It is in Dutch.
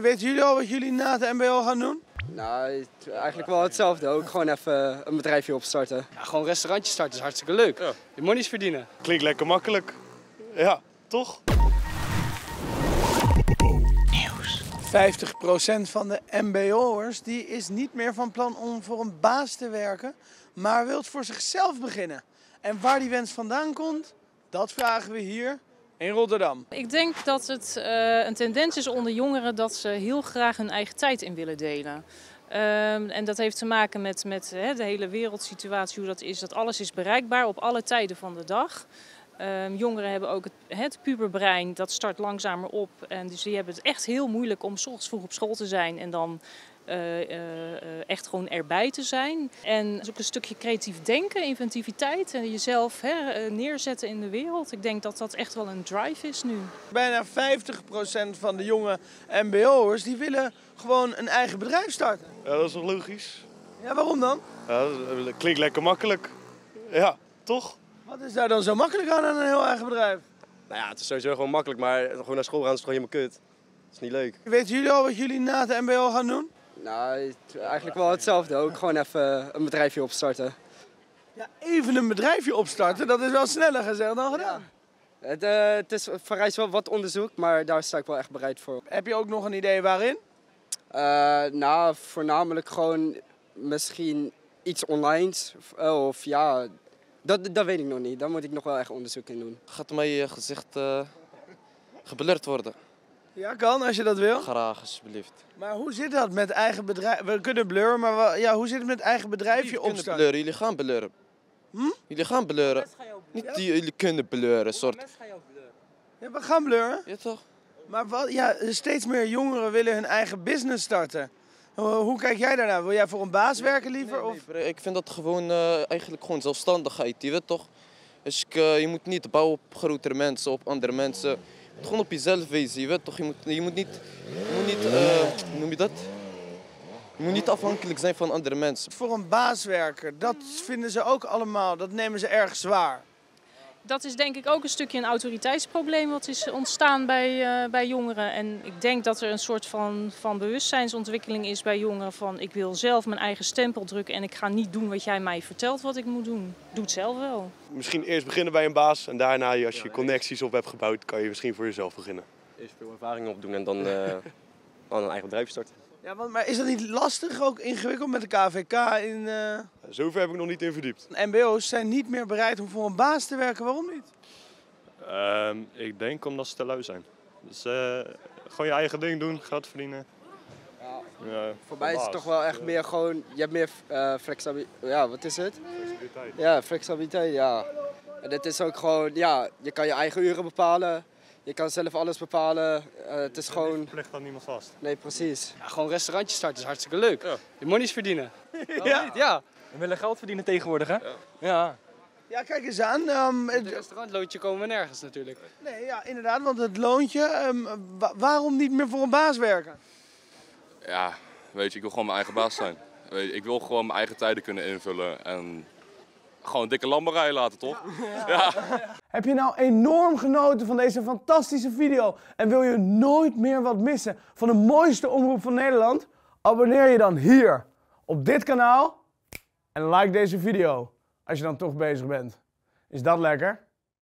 Weten jullie al wat jullie na het mbo gaan doen? Nou, eigenlijk wel hetzelfde. Ook gewoon even een bedrijfje opstarten. Ja, gewoon een restaurantje starten is hartstikke leuk. Ja. Je monies verdienen. Klinkt lekker makkelijk. Ja, toch? 50% van de mbo'ers die is niet meer van plan om voor een baas te werken, maar wil voor zichzelf beginnen. En waar die wens vandaan komt, dat vragen we hier in Rotterdam. Ik denk dat het een tendens is onder jongeren dat ze heel graag hun eigen tijd in willen delen. En dat heeft te maken met de hele wereldsituatie, hoe dat is. Dat alles is bereikbaar op alle tijden van de dag. Jongeren hebben ook het puberbrein, dat start langzamer op. En dus die hebben het echt heel moeilijk om 's ochtends vroeg op school te zijn en dan echt gewoon erbij te zijn. En ook een stukje creatief denken, inventiviteit en jezelf neerzetten in de wereld. Ik denk dat dat echt wel een drive is nu. Bijna 50% van de jonge mbo'ers die willen gewoon een eigen bedrijf starten. Ja, dat is toch logisch? Ja, waarom dan? Ja, dat klinkt lekker makkelijk. Ja, toch? Wat is daar dan zo makkelijk aan een heel eigen bedrijf? Nou ja, het is sowieso gewoon makkelijk, maar gewoon naar school gaan is gewoon helemaal kut. Dat is niet leuk. Weten jullie al wat jullie na het mbo gaan doen? Nou, eigenlijk wel hetzelfde. Ook gewoon even een bedrijfje opstarten. Ja, even een bedrijfje opstarten, dat is wel sneller gezegd dan gedaan. Het vereist wel wat onderzoek, maar daar sta ik wel echt bereid voor. Heb je ook nog een idee waarin? Nou, voornamelijk gewoon misschien iets online. Of ja, dat weet ik nog niet. Daar moet ik nog wel echt onderzoek in doen. Gaat mijn gezicht geblurred worden? Ja, kan als je dat wil. Graag, alsjeblieft. Maar hoe zit dat met eigen bedrijf? We kunnen blurren, maar ja, hoe zit het met eigen bedrijfje opstarten? Blurren. Jullie gaan blurren. Jullie gaan blurren. Niet die jullie kunnen blurren, soort. Ja, we gaan blurren. Ja, toch? Maar steeds meer jongeren willen hun eigen business starten. Hoe kijk jij daarnaar? Wil jij voor een baas werken liever? Nee, ik vind dat gewoon eigenlijk gewoon zelfstandigheid, je weet toch? Dus je moet niet bouwen op grotere mensen, op andere mensen. Je moet gewoon op jezelf wezen, je weet toch? Je moet niet, hoe noem je dat? Je moet niet afhankelijk zijn van andere mensen. Voor een baas werken, dat vinden ze ook allemaal, dat nemen ze erg zwaar. Dat is denk ik ook een stukje een autoriteitsprobleem wat is ontstaan bij jongeren. En ik denk dat er een soort van bewustzijnsontwikkeling is bij jongeren van ik wil zelf mijn eigen stempel drukken en ik ga niet doen wat jij mij vertelt wat ik moet doen. Doe het zelf wel. Misschien eerst beginnen bij een baas en daarna, als je connecties op hebt gebouwd, kan je misschien voor jezelf beginnen. Eerst veel ervaring opdoen en dan een eigen bedrijf starten. Ja, maar is dat niet lastig, ook ingewikkeld met de KVK? Zover heb ik nog niet in verdiept. MBO's zijn niet meer bereid om voor een baas te werken. Waarom niet? Ik denk omdat ze te lui zijn. Dus gewoon je eigen ding doen, geld verdienen. Ja, voor mij is het toch wel echt meer gewoon, je hebt meer flexibiliteit. Ja, wat is het? Flexibiliteit. Ja, flexibiliteit, ja. En het is ook gewoon, ja, je kan je eigen uren bepalen. Je kan zelf alles bepalen. Het is gewoon... Ligt aan niemand vast. Nee, precies. Ja, gewoon een restaurantje starten is hartstikke leuk. Ja. Je monies verdienen. Ja. We willen geld verdienen tegenwoordig, hè? Ja. Ja, kijk eens aan. Het restaurantloontje komen we nergens natuurlijk. Nee, ja, inderdaad, want het loontje, waarom niet meer voor een baas werken? Ja, weet je, ik wil gewoon mijn eigen baas zijn. Ik wil gewoon mijn eigen tijden kunnen invullen en gewoon dikke lamberij laten, toch? Ja. Heb je nou enorm genoten van deze fantastische video en wil je nooit meer wat missen van de mooiste omroep van Nederland? Abonneer je dan hier op dit kanaal en like deze video als je dan toch bezig bent. Is dat lekker?